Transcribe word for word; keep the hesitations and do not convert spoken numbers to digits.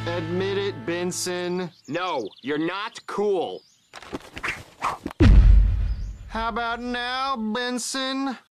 Admit it, Benson. No, you're not cool. How about now, Benson?